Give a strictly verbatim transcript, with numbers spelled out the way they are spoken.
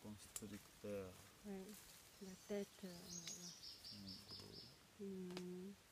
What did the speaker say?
constricteur. Ouais, la tête. euh, voilà. En gros. Hmm.